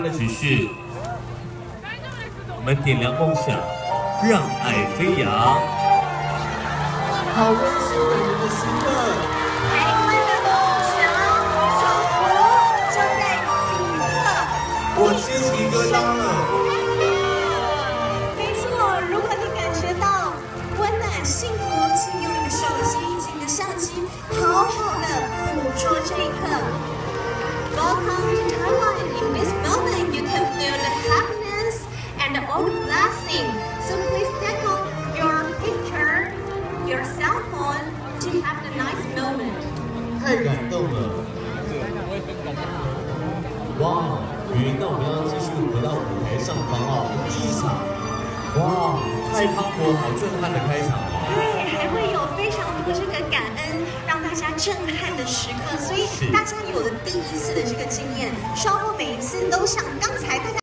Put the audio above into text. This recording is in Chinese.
的指示，我们点亮梦想，让爱飞扬。 好温馨的你的心呢？ 台湾的梦想生活就在此刻， 我鸡皮疙瘩了。 没错，如果你感觉到温暖幸福，请用你的手机及你的相机，好好的捕捉这一刻。Welcome to Taiwan. In this moment, you can feel the happiness and all the blessing. So please take out your picture, your cell phone to have the nice moment. 太感动了。哇，云，那我们要继续回到舞台上方哦，第一场。哇，太磅礴，好震撼的开场哦。 对，还会有非常多这个感恩，让大家震撼的时刻，所以大家有了第一次的这个经验，稍后每一次都像刚才大家。